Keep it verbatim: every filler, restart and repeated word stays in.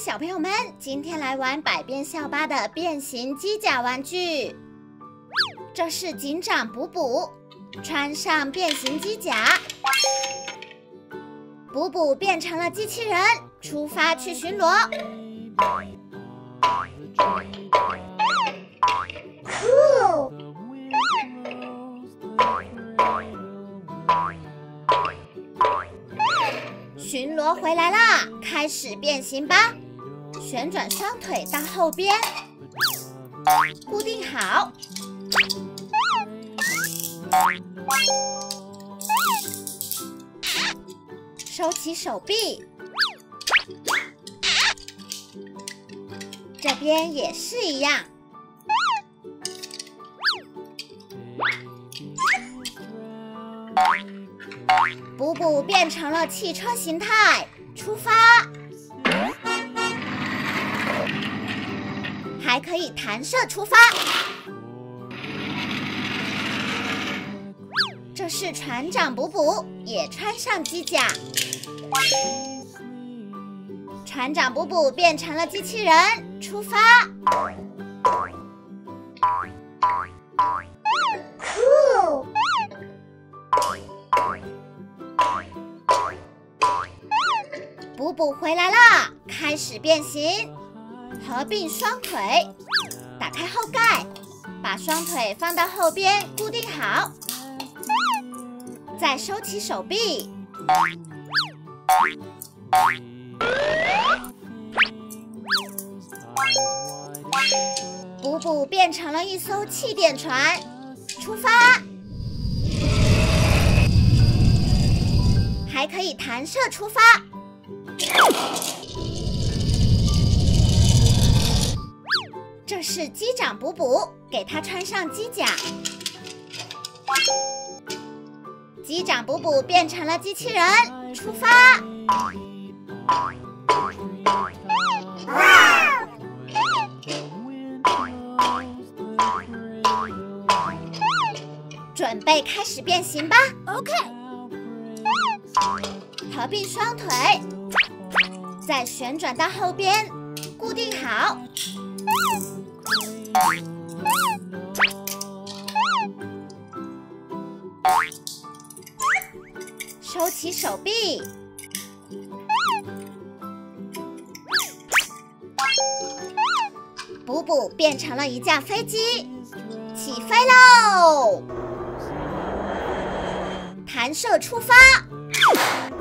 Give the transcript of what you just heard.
小朋友们，今天来玩百变校巴的变形机甲玩具。这是警长补补，穿上变形机甲，补补变成了机器人，出发去巡逻。酷！巡逻回来啦，开始变形吧！旋转双腿到后边，固定好。收起手臂，这边也是一样。补补变成了汽车形态，出发。还可以弹射出发。这是船长补补，也穿上机甲。船长补补变成了机器人，出发。酷！补补回来啦，开始变形。合并双腿，打开后盖，把双腿放到后边固定好，再收起手臂。补补变成了一艘气垫船，出发。还可以弹射出发。这是机长补补，给他穿上机甲。机长补补变成了机器人，出发。准备开始变形吧 ，OK。合并双腿，再旋转到后边，固定好。收起手臂，补补变成了一架飞机，起飞喽！弹射出发。